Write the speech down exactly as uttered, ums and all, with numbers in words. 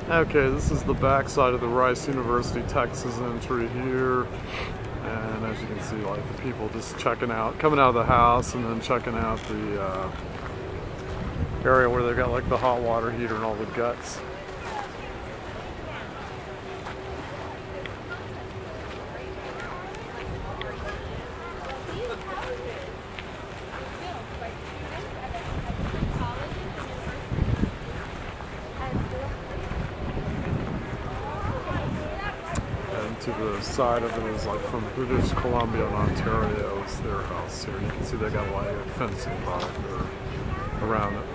Okay, this is the back side of the Rice University, Texas entry here. And as you can see, like the people just checking out, coming out of the house and then checking out the uh, area where they've got like the hot water heater and all the guts. To the side of it is like from British Columbia and Ontario is their house here. You can see they got like fencing around it.